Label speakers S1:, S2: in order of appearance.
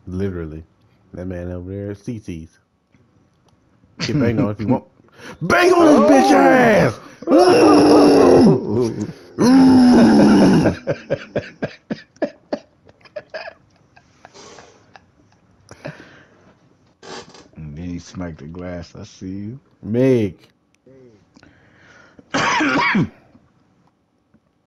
S1: Literally. That man over there is CC's. Get banged on if you want. Bang on his bitch
S2: Oh,
S1: ass! Ooh!
S2: oh.
S1: Ooh!
S2: And then he smacked the glass. I see you.
S1: Meg.